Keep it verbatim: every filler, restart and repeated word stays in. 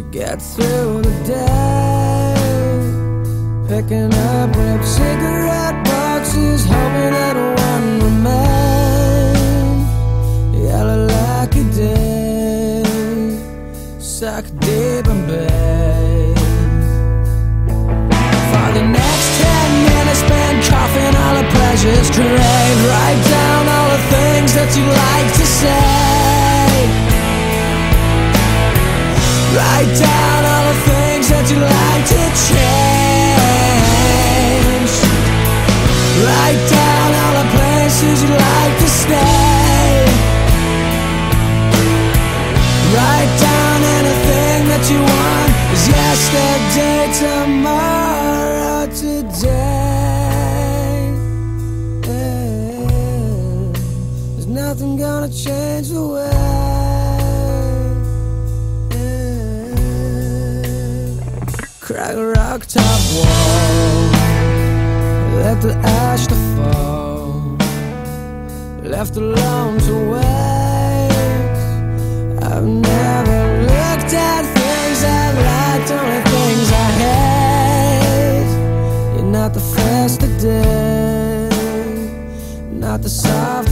get through the day, picking up ripped cigarette boxes, hoping that one remain. Yellow like a day, suck deep in bed. For the next ten minutes spend coughing all the pleasures crave. Write down all the things that you like to say. Write down all the things that you like to change. Write down all the places you like to stay. Write down anything that you want. 'Cause yesterday, tomorrow, today, there's nothing gonna change the way. Crack a rock top wall, let the ash to fall, left alone to wait. I've never looked at things I've liked, only things I hate. You're not the first today, not the soft